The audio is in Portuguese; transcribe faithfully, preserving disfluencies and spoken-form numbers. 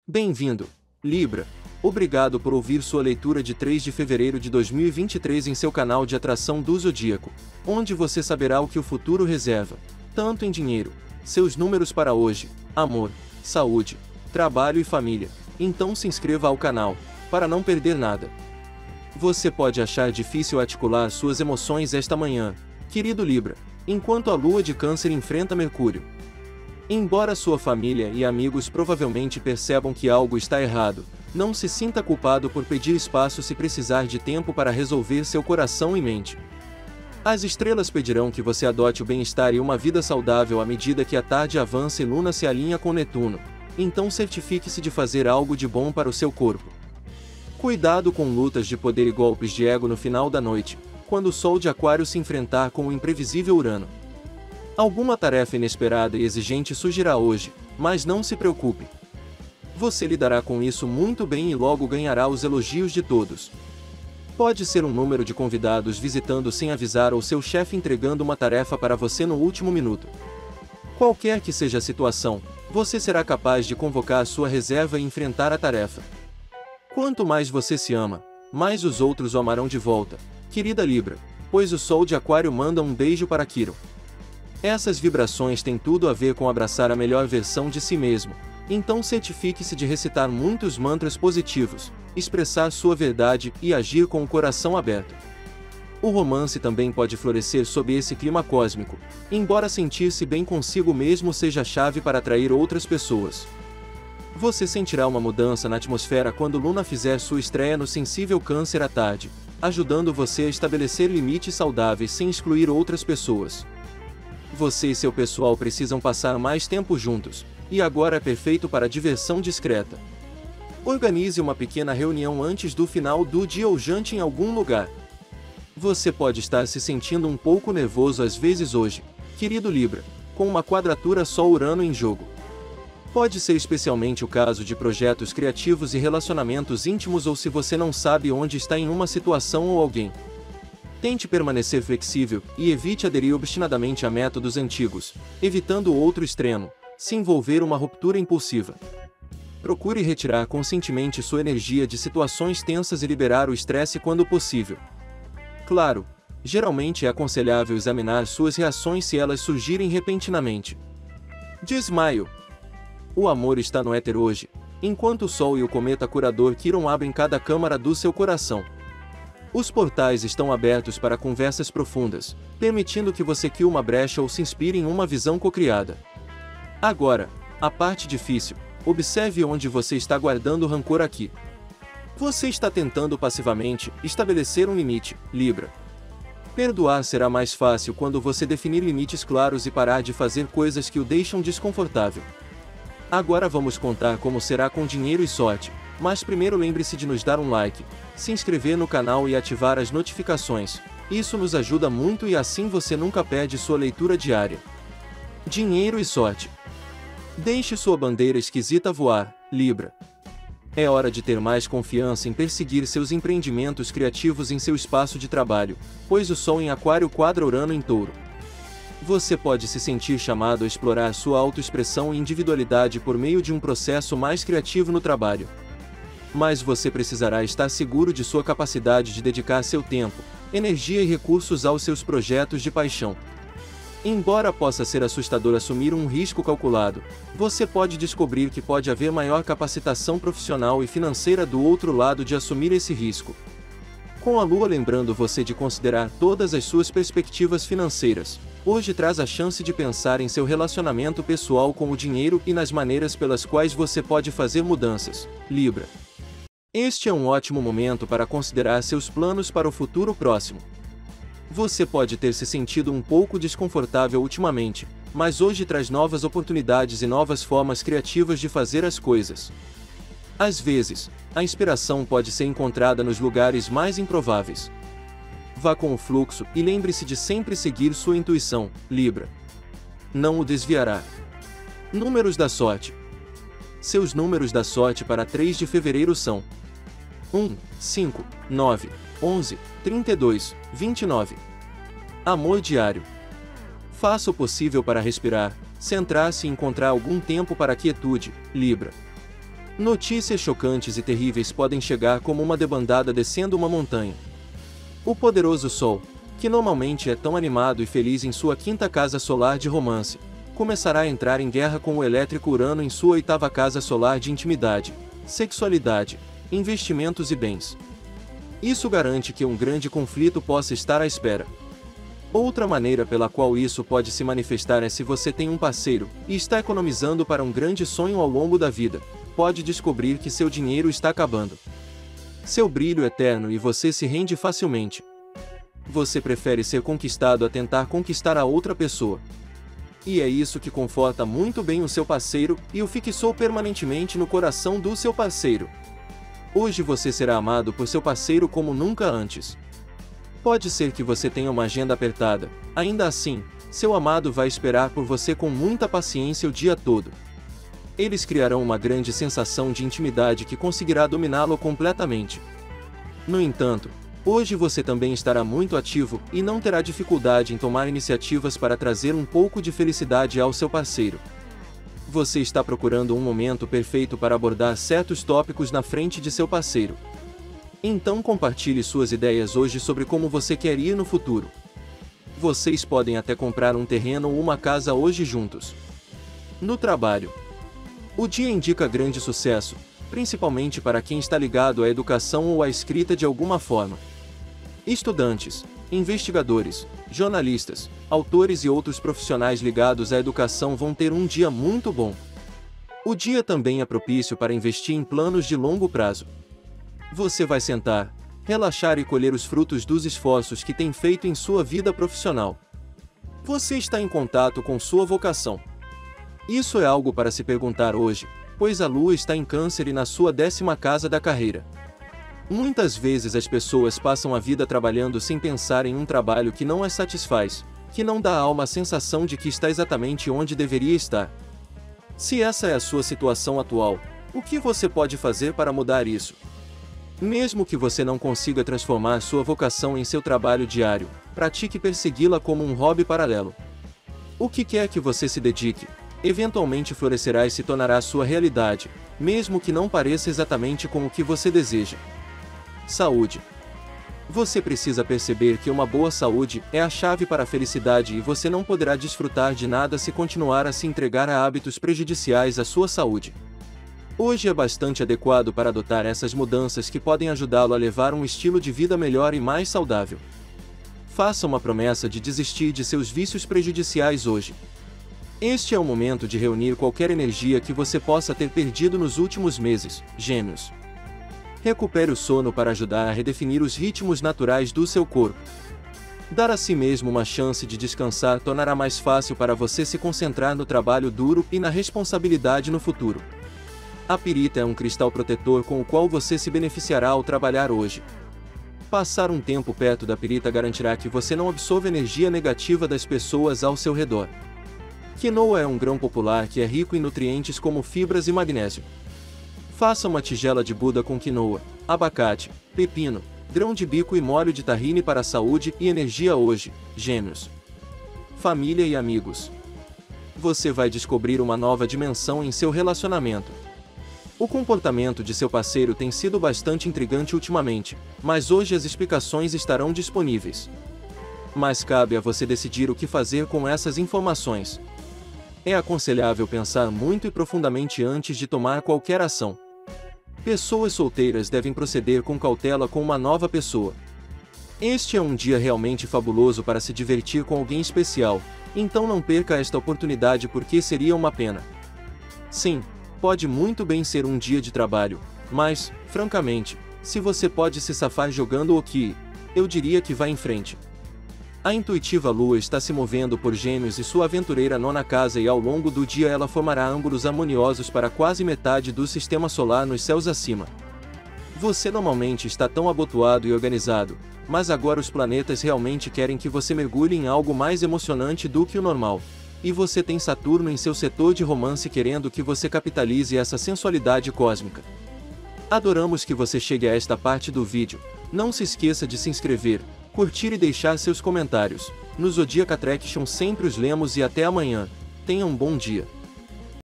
Bem-vindo, Libra. Obrigado por ouvir sua leitura de três de fevereiro de dois mil e vinte e três em seu canal de atração do Zodíaco, onde você saberá o que o futuro reserva, tanto em dinheiro, seus números para hoje, amor, saúde, trabalho e família. Então se inscreva ao canal, para não perder nada. Você pode achar difícil articular suas emoções esta manhã, querido Libra, enquanto a lua de Câncer enfrenta Mercúrio. Embora sua família e amigos provavelmente percebam que algo está errado, não se sinta culpado por pedir espaço se precisar de tempo para resolver seu coração e mente. As estrelas pedirão que você adote o bem-estar e uma vida saudável à medida que a tarde avança e Luna se alinha com Netuno, então certifique-se de fazer algo de bom para o seu corpo. Cuidado com lutas de poder e golpes de ego no final da noite, quando o Sol de Aquário se enfrentar com o imprevisível Urano. Alguma tarefa inesperada e exigente surgirá hoje, mas não se preocupe. Você lidará com isso muito bem e logo ganhará os elogios de todos. Pode ser um número de convidados visitando sem avisar ou seu chefe entregando uma tarefa para você no último minuto. Qualquer que seja a situação, você será capaz de convocar sua reserva e enfrentar a tarefa. Quanto mais você se ama, mais os outros o amarão de volta, querida Libra, pois o Sol de Aquário manda um beijo para Quirón. Essas vibrações têm tudo a ver com abraçar a melhor versão de si mesmo, então certifique-se de recitar muitos mantras positivos, expressar sua verdade e agir com o coração aberto. O romance também pode florescer sob esse clima cósmico, embora sentir-se bem consigo mesmo seja a chave para atrair outras pessoas. Você sentirá uma mudança na atmosfera quando Luna fizer sua estreia no sensível Câncer à tarde, ajudando você a estabelecer limites saudáveis sem excluir outras pessoas. Você e seu pessoal precisam passar mais tempo juntos, e agora é perfeito para diversão discreta. Organize uma pequena reunião antes do final do dia ou jante em algum lugar. Você pode estar se sentindo um pouco nervoso às vezes hoje, querido Libra, com uma quadratura Sol-Urano em jogo. Pode ser especialmente o caso de projetos criativos e relacionamentos íntimos ou se você não sabe onde está em uma situação ou alguém. Tente permanecer flexível e evite aderir obstinadamente a métodos antigos, evitando o outro extremo, se envolver uma ruptura impulsiva. Procure retirar conscientemente sua energia de situações tensas e liberar o estresse quando possível. Claro, geralmente é aconselhável examinar suas reações se elas surgirem repentinamente. Desmaio. O amor está no éter hoje, enquanto o Sol e o cometa curador Quirón abrem cada câmara do seu coração. Os portais estão abertos para conversas profundas, permitindo que você crie uma brecha ou se inspire em uma visão cocriada. Agora, a parte difícil, observe onde você está guardando rancor aqui. Você está tentando passivamente estabelecer um limite, Libra. Perdoar será mais fácil quando você definir limites claros e parar de fazer coisas que o deixam desconfortável. Agora vamos contar como será com dinheiro e sorte, mas primeiro lembre-se de nos dar um like, se inscrever no canal e ativar as notificações. Isso nos ajuda muito e assim você nunca perde sua leitura diária. Dinheiro e sorte. Deixe sua bandeira esquisita voar, Libra. É hora de ter mais confiança em perseguir seus empreendimentos criativos em seu espaço de trabalho, pois o Sol em Aquário quadra Urano em Touro. Você pode se sentir chamado a explorar sua autoexpressão e individualidade por meio de um processo mais criativo no trabalho. Mas você precisará estar seguro de sua capacidade de dedicar seu tempo, energia e recursos aos seus projetos de paixão. Embora possa ser assustador assumir um risco calculado, você pode descobrir que pode haver maior capacitação profissional e financeira do outro lado de assumir esse risco. Com a Lua lembrando você de considerar todas as suas perspectivas financeiras, hoje traz a chance de pensar em seu relacionamento pessoal com o dinheiro e nas maneiras pelas quais você pode fazer mudanças, Libra. Este é um ótimo momento para considerar seus planos para o futuro próximo. Você pode ter se sentido um pouco desconfortável ultimamente, mas hoje traz novas oportunidades e novas formas criativas de fazer as coisas. Às vezes, a inspiração pode ser encontrada nos lugares mais improváveis. Vá com o fluxo e lembre-se de sempre seguir sua intuição, Libra. Não o desviará. Números da sorte. Seus números da sorte para três de fevereiro são um, cinco, nove, onze, trinta e dois, vinte e nove. Amor diário. Faça o possível para respirar, centrar-se e encontrar algum tempo para a quietude, Libra. Notícias chocantes e terríveis podem chegar como uma debandada descendo uma montanha. O poderoso Sol, que normalmente é tão animado e feliz em sua quinta casa solar de romance, começará a entrar em guerra com o elétrico Urano em sua oitava casa solar de intimidade, sexualidade, investimentos e bens. Isso garante que um grande conflito possa estar à espera. Outra maneira pela qual isso pode se manifestar é se você tem um parceiro e está economizando para um grande sonho ao longo da vida, pode descobrir que seu dinheiro está acabando. Seu brilho eterno e você se rende facilmente. Você prefere ser conquistado a tentar conquistar a outra pessoa. E é isso que conforta muito bem o seu parceiro e o fixou permanentemente no coração do seu parceiro. Hoje você será amado por seu parceiro como nunca antes. Pode ser que você tenha uma agenda apertada, ainda assim, seu amado vai esperar por você com muita paciência o dia todo. Eles criarão uma grande sensação de intimidade que conseguirá dominá-lo completamente. No entanto, hoje você também estará muito ativo e não terá dificuldade em tomar iniciativas para trazer um pouco de felicidade ao seu parceiro. Você está procurando um momento perfeito para abordar certos tópicos na frente de seu parceiro. Então compartilhe suas ideias hoje sobre como você quer ir no futuro. Vocês podem até comprar um terreno ou uma casa hoje juntos. No trabalho, o dia indica grande sucesso, principalmente para quem está ligado à educação ou à escrita de alguma forma. Estudantes, investigadores, jornalistas, autores e outros profissionais ligados à educação vão ter um dia muito bom. O dia também é propício para investir em planos de longo prazo. Você vai sentar, relaxar e colher os frutos dos esforços que tem feito em sua vida profissional. Você está em contato com sua vocação. Isso é algo para se perguntar hoje, pois a Lua está em Câncer e na sua décima casa da carreira. Muitas vezes as pessoas passam a vida trabalhando sem pensar em um trabalho que não as satisfaz, que não dá à alma a sensação de que está exatamente onde deveria estar. Se essa é a sua situação atual, o que você pode fazer para mudar isso? Mesmo que você não consiga transformar sua vocação em seu trabalho diário, pratique persegui-la como um hobby paralelo. O que quer que você se dedique, eventualmente florescerá e se tornará sua realidade, mesmo que não pareça exatamente com o que você deseja. Saúde. Você precisa perceber que uma boa saúde é a chave para a felicidade e você não poderá desfrutar de nada se continuar a se entregar a hábitos prejudiciais à sua saúde. Hoje é bastante adequado para adotar essas mudanças que podem ajudá-lo a levar um estilo de vida melhor e mais saudável. Faça uma promessa de desistir de seus vícios prejudiciais hoje. Este é o momento de reunir qualquer energia que você possa ter perdido nos últimos meses, Gêmeos. Recupere o sono para ajudar a redefinir os ritmos naturais do seu corpo. Dar a si mesmo uma chance de descansar tornará mais fácil para você se concentrar no trabalho duro e na responsabilidade no futuro. A pirita é um cristal protetor com o qual você se beneficiará ao trabalhar hoje. Passar um tempo perto da pirita garantirá que você não absorva energia negativa das pessoas ao seu redor. Quinoa é um grão popular que é rico em nutrientes como fibras e magnésio. Faça uma tigela de Buda com quinoa, abacate, pepino, grão de bico e molho de tahine para a saúde e energia hoje, Gêmeos. Família e amigos. Você vai descobrir uma nova dimensão em seu relacionamento. O comportamento de seu parceiro tem sido bastante intrigante ultimamente, mas hoje as explicações estarão disponíveis. Mas cabe a você decidir o que fazer com essas informações. É aconselhável pensar muito e profundamente antes de tomar qualquer ação. Pessoas solteiras devem proceder com cautela com uma nova pessoa. Este é um dia realmente fabuloso para se divertir com alguém especial, então não perca esta oportunidade porque seria uma pena. Sim, pode muito bem ser um dia de trabalho, mas, francamente, se você pode se safar jogando hockey, eu diria que vá em frente. A intuitiva Lua está se movendo por Gêmeos e sua aventureira nona casa e ao longo do dia ela formará ângulos harmoniosos para quase metade do sistema solar nos céus acima. Você normalmente está tão abotoado e organizado, mas agora os planetas realmente querem que você mergulhe em algo mais emocionante do que o normal. E você tem Saturno em seu setor de romance querendo que você capitalize essa sensualidade cósmica. Adoramos que você chegue a esta parte do vídeo. Não se esqueça de se inscrever, curtir e deixar seus comentários. No Zodiac Attraction sempre os lemos e até amanhã. Tenha um bom dia.